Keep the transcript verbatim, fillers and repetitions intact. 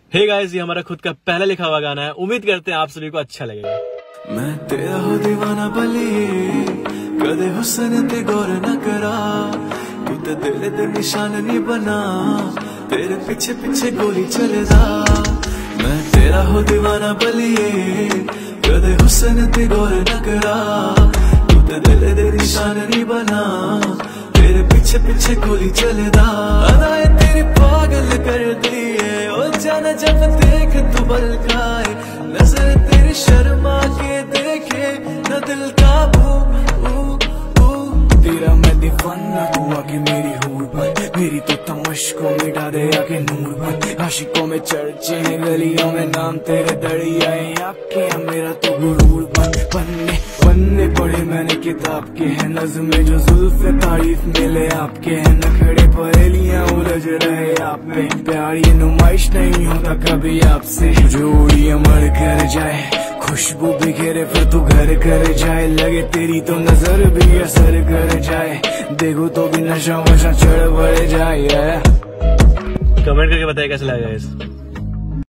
Hey guys, ये हमारा खुद का पहला लिखा हुआ गाना है। उम्मीद करते हैं आप सभी को अच्छा लगेगा। मैं तेरा हो दीवाना बलिए, कदे हुस्न ते गौर न करा, तू ते दिल दे निशान नहीं बना, तेरे पीछे पीछे गोली चलेदा। मैं तेरा हो दीवाना बलिए, कदे हुस्न ते गौर न करा, तू ते दिल दे निशान नहीं बना, तेरे पीछे पीछे गोली चलेदा। अदाए तेरी पागल कर दी है, ओ जाना जब देख तू बल खाए, नजर तेरी शर्मा के देखे न दिल काबू। तेरा मैं दीवाना, तू आके मेरी हूर बन, मेरी तो तमश को मिटा दे आके नूर बन। आशिकों में चर्चे हैं, गलियों में नाम तेरे दरिया है, आके मेरा तो गुरूर बन। पन्ने पन्ने पढ़े मैंने किताब के हैं, नज़्म में जो जुल्फ़े तारीफ मिले आपके हैं, नखड़े पहेलियां उलझ रहे आप पे। प्यार ये नुमाइश नहीं होता कभी आपसे, जोड़ी अमर कर जाए, खुशबू बिखेरे फिर तू घर कर जाए, लगे तेरी तो नजर भी असर कर जाए, देखो तो भी नशा वशा चढ़ बढ़ जाए। कमेंट करके बताइए कैसा लगा इस